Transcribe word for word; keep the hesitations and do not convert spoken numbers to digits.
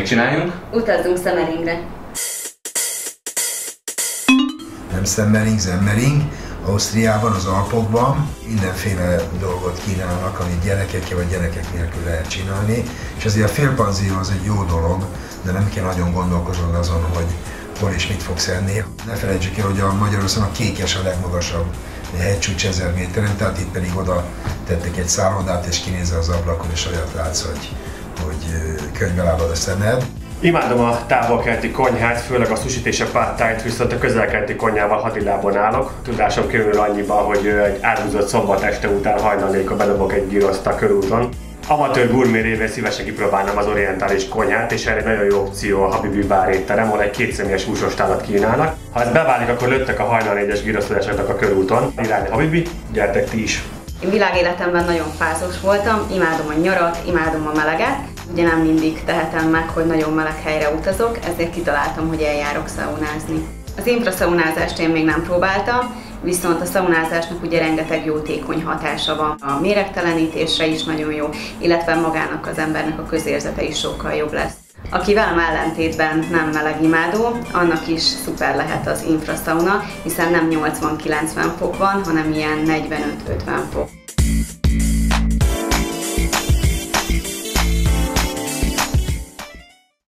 mit csináljunk? Utazzunk Semmeringre. Nem Semmering, Semmering. Ausztriában, az Alpokban mindenféle dolgot kínálnak, amit gyerekekkel vagy gyerekek nélkül lehet csinálni. És ezért a félpanzió az egy jó dolog, de nem kell nagyon gondolkoznod azon, hogy hol és mit fogsz enni. Ne felejtsük el, hogy a Magyarországon a Kékes a legmagasabb hegycsúcs ezer méteren, tehát itt pedig oda tettek egy szállodát, és kinézel az ablakon, és olyat látsz, hogy, hogy könyvbe lábad a szemed. Imádom a távol-keleti konyhát, főleg a sushit és a pad thait, viszont a közel-keleti konyhával hadilában állok. Tudásom kívül annyiban, hogy egy áthúzott szombat este után hajnalékon bedobok egy giroszt a körúton. Amatőr gurmé révén szívesen kipróbálnám az orientális konyhát, és erre egy nagyon jó opció a Habibi bár étterem, ahol egy kétszemélyes húsos tálat kínálnak. Ha ez beválik, akkor lőttek a hajnal négyes giroszodásoknak a körúton. Irány a Habibi, gyertek ti is! Én világéletemben nagyon fázós voltam, imádom a nyarat, imádom a meleget. Ugye nem mindig tehetem meg, hogy nagyon meleg helyre utazok, ezért kitaláltam, hogy eljárok szaunázni. Az infraszaunázást én még nem próbáltam, viszont a szaunázásnak ugye rengeteg jótékony hatása van. A méregtelenítésre is nagyon jó, illetve magának az embernek a közérzete is sokkal jobb lesz. Aki velem ellentétben nem melegimádó, annak is szuper lehet az infraszauna, hiszen nem nyolcvan-kilencven fok van, hanem ilyen negyvenöt-ötven fok.